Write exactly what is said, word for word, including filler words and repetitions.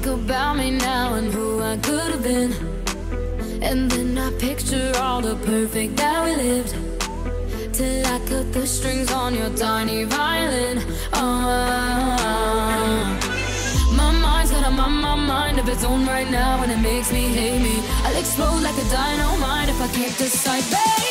think about me now and who I could have been. And then I picture all the perfect that we lived, till I cut the strings on your tiny violin. Oh, my mind's got a my, my mind of its own right now, and it makes me hate me. I'll explode like a dynamite if I can't decide, babe.